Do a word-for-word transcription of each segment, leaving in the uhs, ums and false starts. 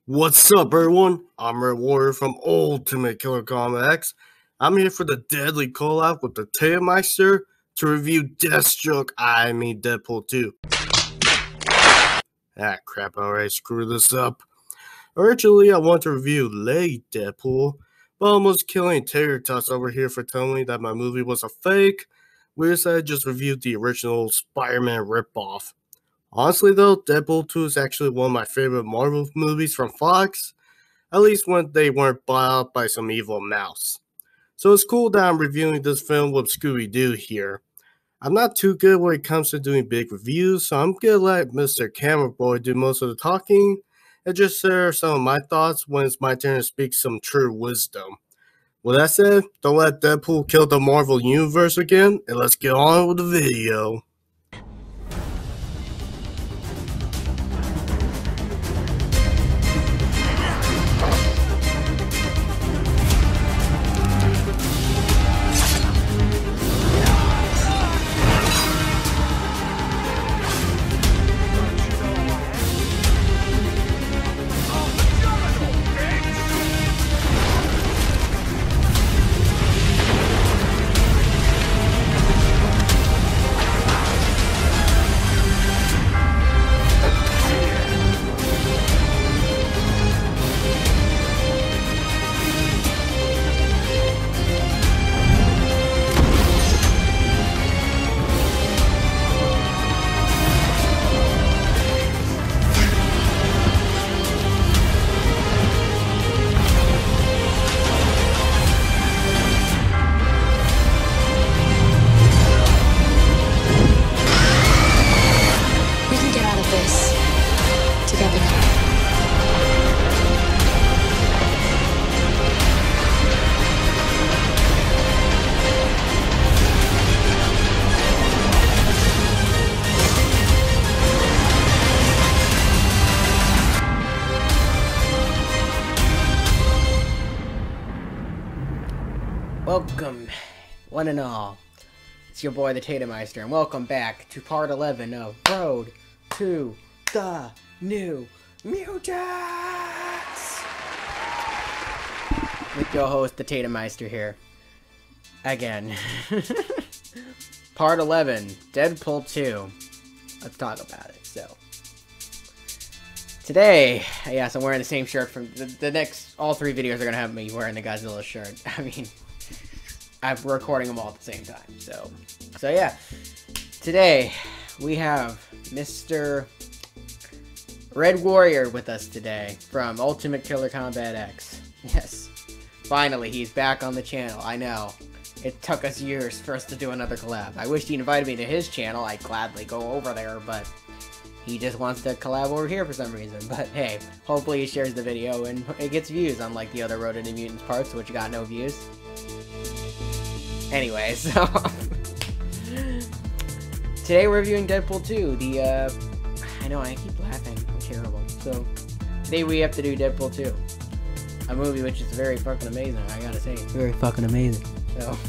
What's up, everyone? I'm Red Warrior from Ultimate Killer Comics. I'm here for the deadly collab with the Tailmeister to review Deathstroke, I mean Deadpool two. Ah, crap, I already screwed this up. Originally, I wanted to review Late Deadpool, but almost killing Tater Tots over here for telling me that my movie was a fake. We decided to just review the original Spider-Man ripoff. Honestly though, Deadpool two is actually one of my favorite Marvel movies from Fox, at least when they weren't bought out by some evil mouse. So it's cool that I'm reviewing this film with Scooby-Doo here. I'm not too good when it comes to doing big reviews, so I'm gonna let Mister Camera Boy do most of the talking, and just share some of my thoughts when it's my turn to speak some true wisdom. With that said, don't let Deadpool kill the Marvel Universe again, and let's get on with the video. Welcome, one and all. It's your boy, the Tailmeister, and welcome back to part eleven of Road to the New Mutants! With your host, the Tailmeister here. Again. Part eleven, Deadpool two. Let's talk about it, so. Today, yes, I'm wearing the same shirt from the, the next, all three videos are gonna have me wearing the Godzilla shirt. I mean, I'm recording them all at the same time, so, so yeah. Today, we have Mister Red Warrior with us today from Ultimate Killer Combat X. Yes, finally, he's back on the channel. I know, it took us years for us to do another collab. I wish he invited me to his channel. I'd gladly go over there, but he just wants to collab over here for some reason. But hey, hopefully he shares the video and it gets views, unlike the other Road to the Mutants parts, which got no views. Anyway, so today we're reviewing Deadpool two. The uh, I know I keep laughing. I'm terrible. So today we have to do Deadpool two, a movie which is very fucking amazing. I gotta say, it's very fucking amazing. So,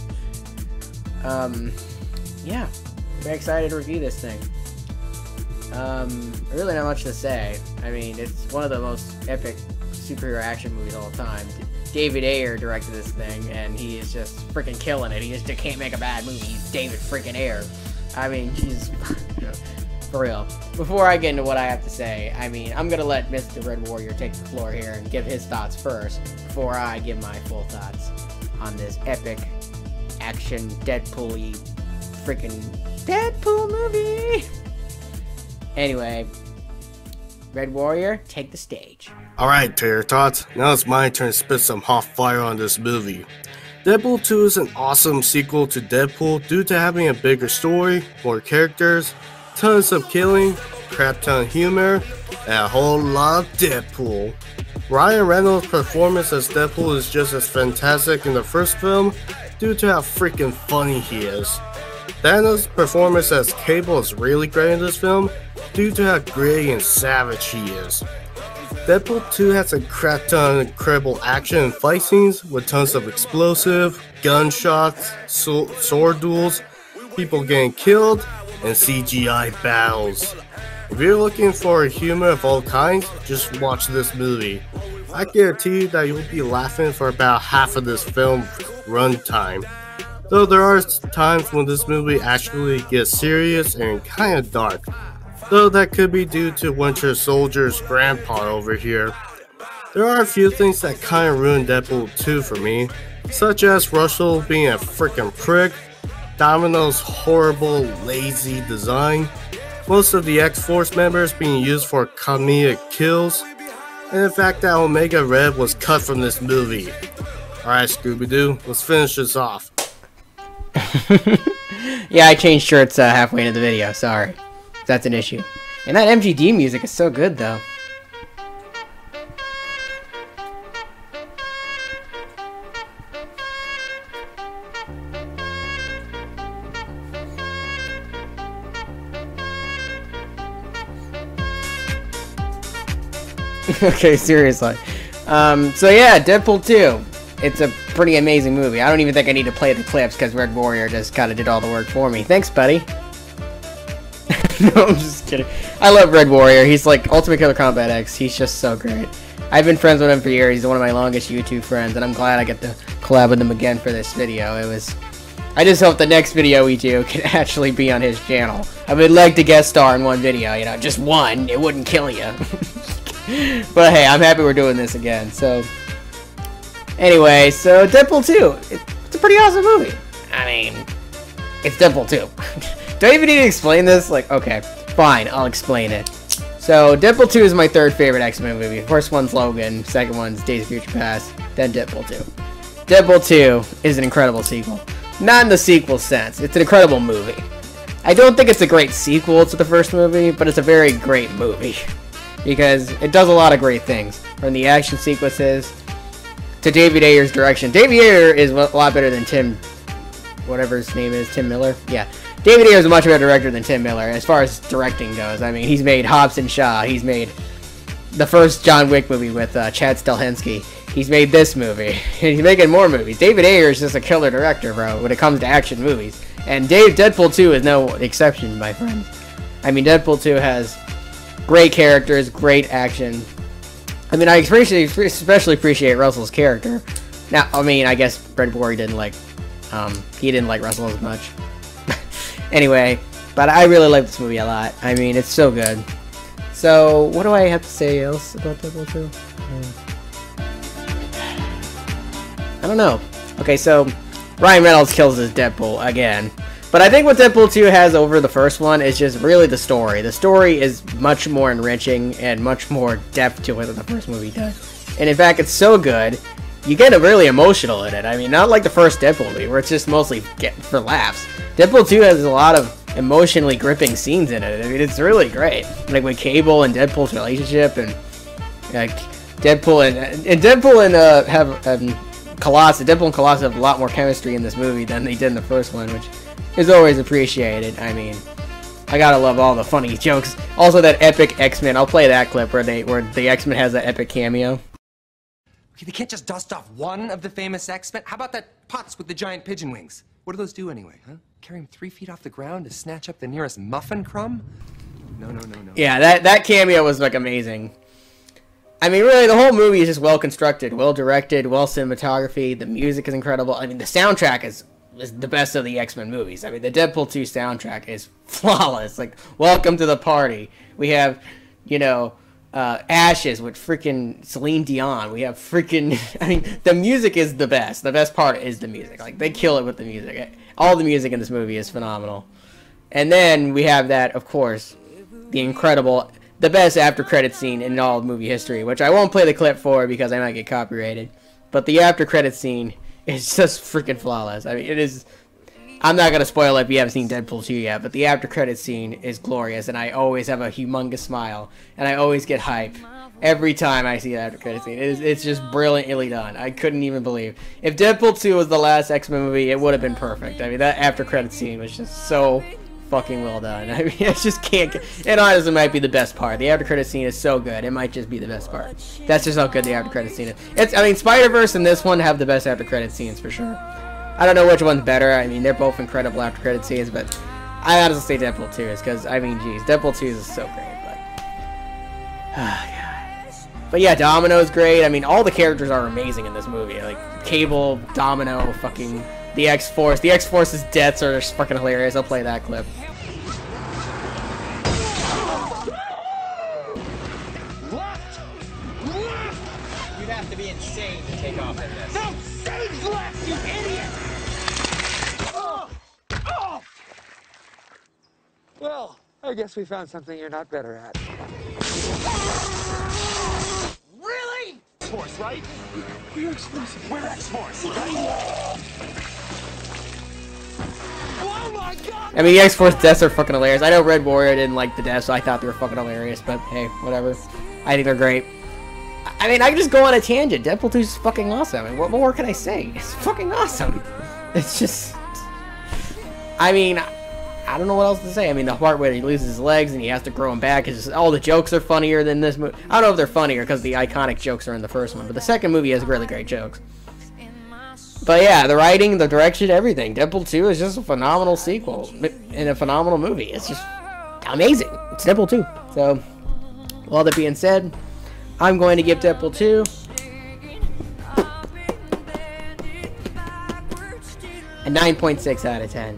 um, yeah, very excited to review this thing. Um, really not much to say. I mean, it's one of the most epic superhero action movies of all time. David Ayer directed this thing, and he is just freaking killing it. He just can't make a bad movie. He's David freaking Ayer. I mean, he's for real. Before I get into what I have to say, I mean, I'm gonna let Mister Red Warrior take the floor here and give his thoughts first, before I give my full thoughts on this epic action Deadpool-y freaking Deadpool movie. Anyway, Red Warrior, take the stage. Alright, Tater Tots, now it's my turn to spit some hot fire on this movie. Deadpool two is an awesome sequel to Deadpool due to having a bigger story, more characters, tons of killing, crap ton of humor, and a whole lot of Deadpool. Ryan Reynolds' performance as Deadpool is just as fantastic in the first film due to how freaking funny he is. Thanos' performance as Cable is really great in this film due to how gritty and savage he is. Deadpool two has a crap ton of incredible action and fight scenes with tons of explosive, gunshots, so sword duels, people getting killed, and C G I battles. If you're looking for humor of all kinds, just watch this movie. I guarantee you that you'll be laughing for about half of this film runtime. Though there are times when this movie actually gets serious and kinda dark. Though that could be due to Winter Soldier's grandpa over here. There are a few things that kinda ruined Deadpool two for me, such as Russell being a freaking prick, Domino's horrible, lazy design, most of the X-Force members being used for comedic kills, and the fact that Omega Red was cut from this movie. Alright, Scooby-Doo, let's finish this off. Yeah, I changed shirts uh, halfway into the video, sorry. That's an issue. And that M G D music is so good, though. Okay, seriously. Um, so yeah, Deadpool two. It's a pretty amazing movie. I don't even think I need to play the clips because Red Warrior just kind of did all the work for me. Thanks, buddy. No, I'm just kidding. I love Red Warrior. He's like Ultimate Killer Combat X. He's just so great. I've been friends with him for years. He's one of my longest YouTube friends, and I'm glad I get to collab with him again for this video. It was... I just hope the next video we do can actually be on his channel. I would like to guest star in one video, you know, just one. It wouldn't kill you. But hey, I'm happy we're doing this again, so... Anyway, so Deadpool two. It, it's a pretty awesome movie. I mean, it's Deadpool two. Do I even need to explain this? Like, okay, fine, I'll explain it. So, Deadpool two is my third favorite X-Men movie. First one's Logan, second one's Days of Future Past, then Deadpool two. Deadpool two is an incredible sequel. Not in the sequel sense, it's an incredible movie. I don't think it's a great sequel to the first movie, but it's a very great movie. Because it does a lot of great things. From the action sequences, to David Ayer's direction. David Ayer is a lot better than Tim... whatever his name is, Tim Miller? Yeah. David Ayer is a much better director than Tim Miller, as far as directing goes. I mean, he's made Hobbs and Shaw. He's made the first John Wick movie with uh, Chad Stahelski. He's made this movie. He's making more movies. David Ayer is just a killer director, bro, when it comes to action movies. And Dave, Deadpool two is no exception, my friends. I mean, Deadpool two has great characters, great action. I mean, I appreciate, especially appreciate Russell's character. Now, I mean, I guess Red Warrior didn't like, um, he didn't like Russell as much. Anyway, but I really like this movie a lot. I mean, it's so good. So, what do I have to say else about Deadpool two? I don't know. Okay, so Ryan Reynolds kills his Deadpool again. But I think what Deadpool two has over the first one is just really the story. The story is much more enriching and much more depth to it than the first movie does. And in fact, it's so good, you get really emotional in it. I mean, not like the first Deadpool movie, where it's just mostly get for laughs. Deadpool two has a lot of emotionally gripping scenes in it. I mean, it's really great. Like with Cable and Deadpool's relationship, and like Deadpool and and Deadpool and uh have um, Colossus. Deadpool and Colossus have a lot more chemistry in this movie than they did in the first one, which is always appreciated. I mean, I gotta love all the funny jokes. Also, that epic X-Men. I'll play that clip where they where the X-Men has that epic cameo. Okay, they can't just dust off one of the famous X-Men. How about that Potts with the giant pigeon wings? What do those do anyway, huh? Carry him three feet off the ground to snatch up the nearest muffin crumb? No, no, no, no. Yeah, that, that cameo was, like, amazing. I mean, really, the whole movie is just well-constructed, well-directed, well-cinematography. The music is incredible. I mean, the soundtrack is, is the best of the X-Men movies. I mean, the Deadpool two soundtrack is flawless. Like, welcome to the party. We have, you know... Uh, Ashes with freaking Celine Dion. We have freaking... I mean, the music is the best. The best part is the music. Like, they kill it with the music. All the music in this movie is phenomenal. And then we have that, of course, the incredible... the best after-credit scene in all of movie history, which I won't play the clip for because I might get copyrighted. But the after-credit scene is just freaking flawless. I mean, it is... I'm not going to spoil it if you haven't seen Deadpool two yet, but the after-credit scene is glorious, and I always have a humongous smile, and I always get hype every time I see the after-credit scene. It is, it's just brilliantly done. I couldn't even believe. If Deadpool two was the last X-Men movie, it would have been perfect. I mean, that after-credit scene was just so fucking well done. I mean, I just can't get... It honestly might be the best part. The after-credit scene is so good, it might just be the best part. That's just how good the after-credit scene is. It's, I mean, Spider-Verse and this one have the best after-credit scenes, for sure. I don't know which one's better. I mean, they're both incredible after credit scenes, but I honestly say Deadpool two is because, I mean, geez, Deadpool two is so great. But yeah, Domino's great. I mean, all the characters are amazing in this movie. Like Cable, Domino, fucking the X-Force. The X-Force's deaths are just fucking hilarious. I'll play that clip. Left! Left! You'd have to be insane to take off in this. No, save left, you idiot! Oh! Oh! Well, I guess we found something you're not better at. Really? X-Force, right? We're X-Force. We're X-Force, right? Oh my god! I mean, the X-Force deaths are fucking hilarious. I know Red Warrior didn't like the deaths, so I thought they were fucking hilarious, but hey, whatever. I think they're great. I mean, I can just go on a tangent. Deadpool two is fucking awesome. I mean, what more can I say? It's fucking awesome. It's just... I mean... I don't know what else to say. I mean, the part where he loses his legs and he has to grow them back is all the jokes are funnier than this movie. I don't know if they're funnier because the iconic jokes are in the first one, but the second movie has really great jokes. But yeah, the writing, the direction, everything. Deadpool two is just a phenomenal sequel and a phenomenal movie. It's just amazing. It's Deadpool two. So, with all that being said, I'm going to give Deadpool two a nine point six out of ten.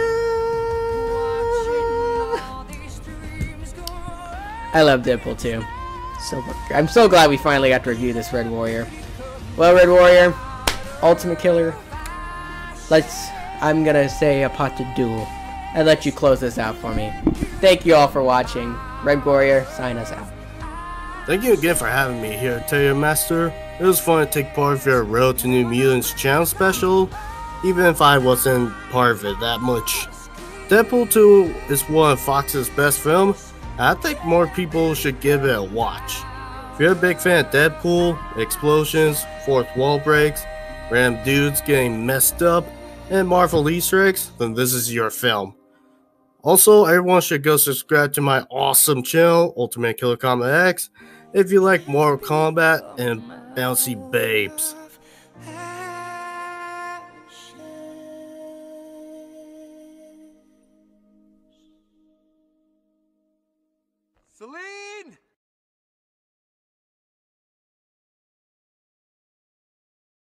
I love Deadpool two. So I'm so glad we finally got to review this Red Warrior. Well, Red Warrior, Ultimate Killer, let's, I'm gonna say a pot to duel and let you close this out for me. Thank you all for watching. Red Warrior, sign us out. Thank you again for having me here, Terry Master. It was fun to take part of your Road to New Mutants channel special, even if I wasn't part of it that much. Deadpool two is one of Fox's best films. I think more people should give it a watch. If you're a big fan of Deadpool, explosions, fourth wall breaks, random dudes getting messed up, and Marvel Easter eggs, then this is your film. Also, everyone should go subscribe to my awesome channel, Ultimate Killer Combat X, if you like Mortal Kombat and bouncy babes. Celine!